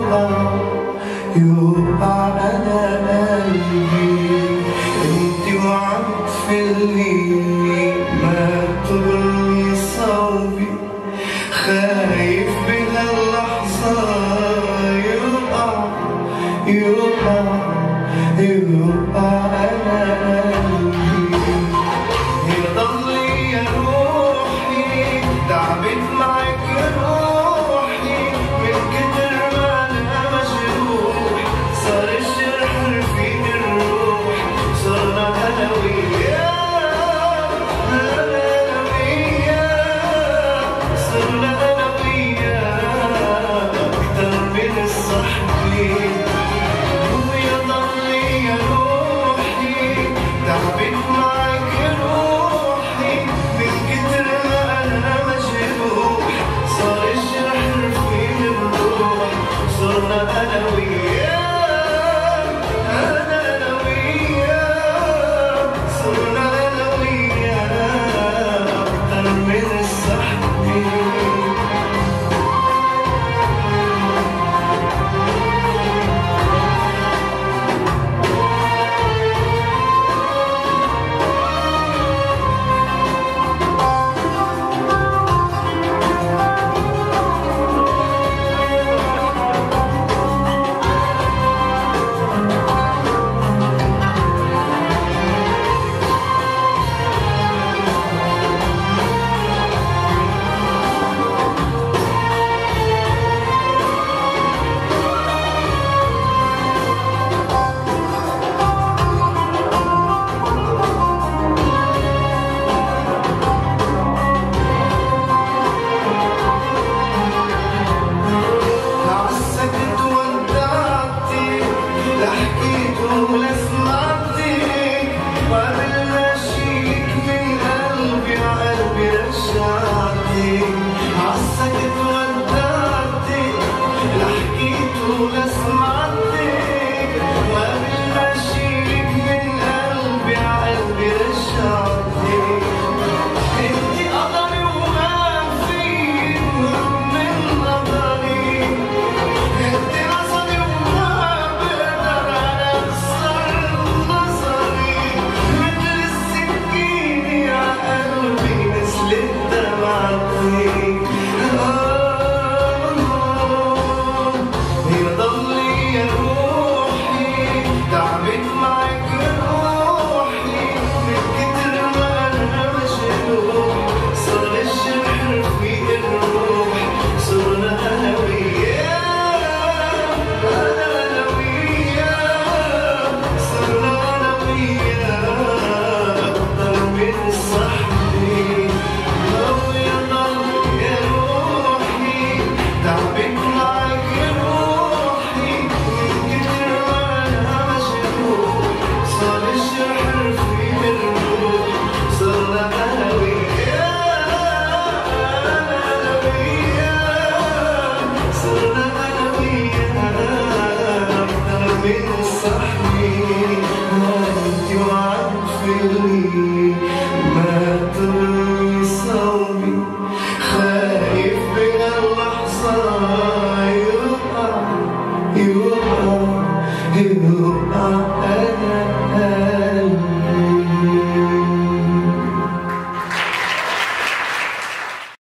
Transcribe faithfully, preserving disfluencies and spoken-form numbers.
يوقع يوقع أنا قلبي انتي وعم تفلي ما تغني صوبي خايف بهاللحظة يوقع يوقع يوقع أنا قلبي يضلي يا روحي تعبت معك يا روحي من كتر ما أنا مجروح صار الجرح رفيق الروح صرنا أنا وياه أنا وياه صرنا أنا وياه أكتر من الصحبة ويضلي يا روحي تعبت معك يا روحي من كتر ما أنا مجروح صار الجرح رفيق الروح صرنا أنا وياه أنا أنا وياه صرنا أنا وياه أكتر من الصحبة ولا سمعتك وقبل ما اشيك من قلبي عقلبي رجعتك عالسكت ودعتك لا حكيت ولا سمعتك